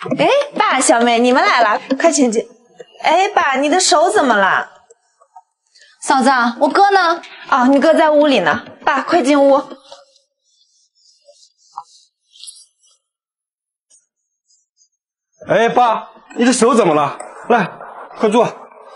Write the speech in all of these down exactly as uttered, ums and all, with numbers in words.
哎，爸，小妹，你们来了，快请进。哎，爸，你的手怎么了？ 嫂子，我哥呢？ 哦，你哥在屋里呢。爸，快进屋。 哎，爸，你的手怎么了？来，快坐。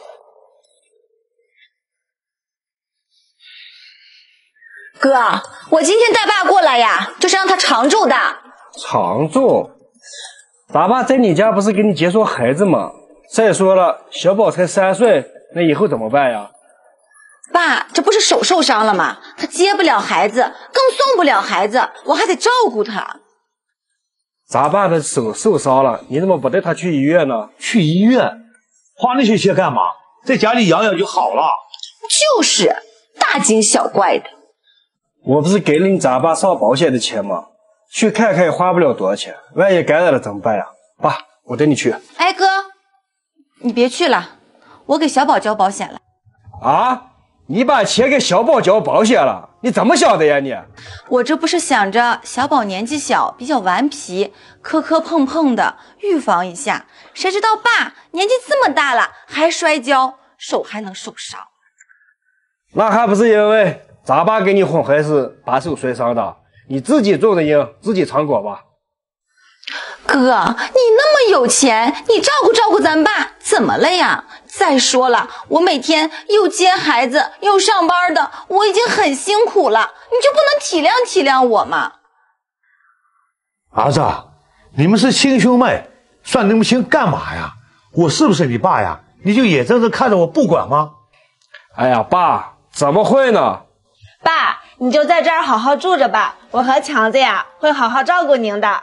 哥，我今天带爸过来呀，就是让他常住的。 常住？咱爸在你家不是给你接送孩子吗？再说了，小宝才三岁，那以后怎么办呀？ 爸，这不是手受伤了吗？他接不了孩子，更送不了孩子，我还得照顾他。 咱爸的手受伤了，你怎么不带他去医院呢？ 去医院？花那些钱干嘛？在家里养养就好了。 就是，大惊小怪的。 我不是给了你咱爸上保险的钱吗？去看看也花不了多少钱，万一感染了怎么办呀？爸，我带你去。 哎哥，你别去了，我给小宝交保险了。 啊？你把钱给小宝交保险了？你怎么想的呀你？ 我这不是想着小宝年纪小，比较顽皮，磕磕碰碰的，预防一下。谁知道爸年纪这么大了还摔跤，手还能受伤。 那还不是因为咱爸给你哄孩子把手摔伤的？你自己种的因，自己尝果吧。 哥，你那么有钱，你照顾照顾咱爸，怎么了呀？再说了，我每天又接孩子又上班的，我已经很辛苦了，你就不能体谅体谅我吗？ 儿子，你们是亲兄妹，算那么亲干嘛呀？我是不是你爸呀？你就眼睁睁看着我不管吗？ 哎呀，爸，怎么会呢？ 爸，你就在这儿好好住着吧，我和强子呀会好好照顾您的。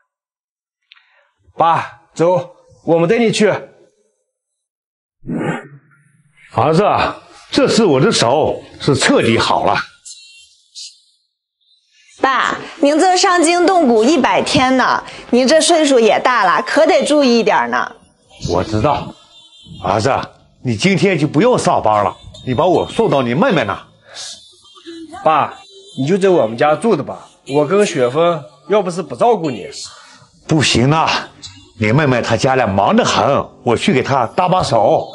爸，走，我们带你去。 儿子，这次我的手是彻底好了。 爸，您这伤筋动骨一百天呢，您这岁数也大了，可得注意一点呢。 我知道，儿子，你今天就不用上班了，你把我送到你妹妹那。 爸，你就在我们家住的吧，我跟雪峰要不是不照顾你。 不行啊，你妹妹她家里忙得很，我去给她搭把手。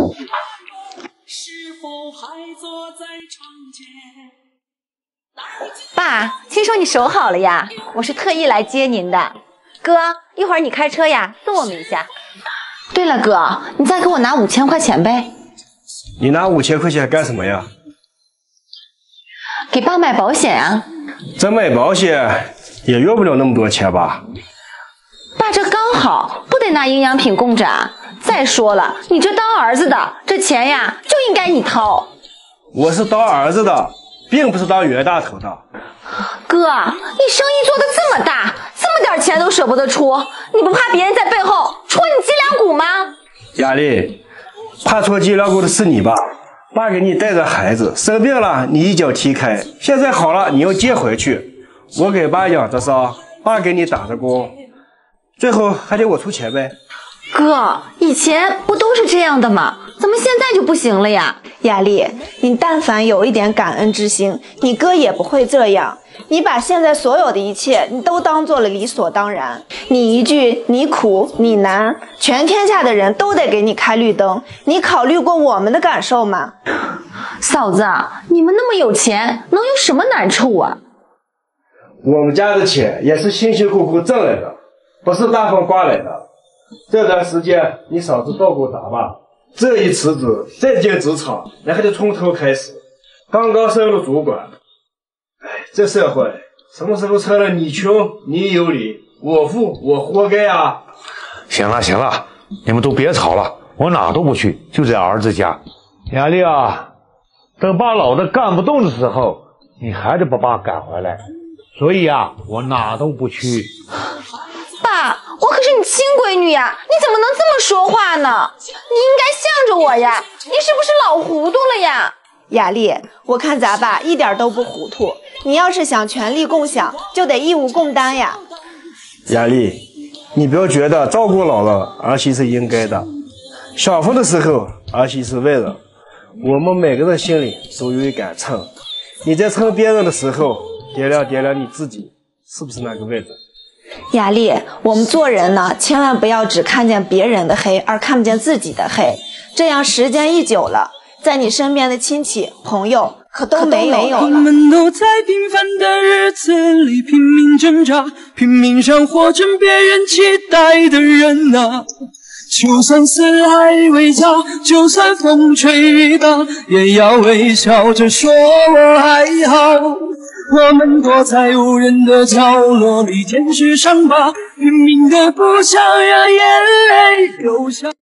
爸，听说你手好了呀，我是特意来接您的。哥，一会儿你开车呀，送我们一下。对了哥，你再给我拿五千块钱呗。 你拿五千块钱干什么呀？ 给爸买保险啊。 这买保险也用不了那么多钱吧？ 爸，这刚好，不得拿营养品供着啊。再说了，你这当儿子的，这钱呀就应该你掏。 我是当儿子的，并不是当袁大头的。 哥，你生意做得这么大，这么点钱都舍不得出，你不怕别人在背后戳你脊梁骨吗？ 雅丽，怕戳脊梁骨的是你吧？爸给你带着孩子生病了，你一脚踢开，现在好了，你又接回去。我给爸养着伤，爸给你打着工，最后还得我出钱呗。 哥，以前不都是这样的吗？怎么现在就不行了呀？ 雅丽，你但凡有一点感恩之心，你哥也不会这样。你把现在所有的一切，你都当做了理所当然。你一句你苦你难，全天下的人都得给你开绿灯。你考虑过我们的感受吗？ 嫂子，你们那么有钱，能有什么难处啊？ 我们家的钱也是辛辛苦苦挣来的，不是大风刮来的。这段时间你嫂子照顾咱爸，这一辞职再进职场，那还得从头开始。刚刚升了主管，哎，这社会什么时候成了你穷你有理，我富我活该啊！ 行了行了，你们都别吵了，我哪都不去，就在儿子家。雅丽啊，等爸老的干不动的时候，你还得把爸赶回来。所以啊，我哪都不去。 爸，我可是你亲闺女呀，你怎么能这么说话呢？你应该向着我呀，你是不是老糊涂了呀？ 雅丽，我看咱爸一点都不糊涂，你要是想权力共享，就得义务共担呀。 雅丽，你不要觉得照顾姥姥儿媳是应该的，享福的时候儿媳是为了我们每个人心里都有一杆秤，你在称别人的时候，掂量掂量你自己是不是那个位置。 雅丽，我们做人呢，千万不要只看见别人的黑，而看不见自己的黑。这样时间一久了，在你身边的亲戚朋友可都没有了。 我们都在平凡的日子里拼命挣扎，拼命想活成别人期待的人啊。就算四海为家，就算风吹雨打，也要微笑着说我还好。我们躲在无人的角落里，舔舐伤疤，拼命的不想让眼泪流下。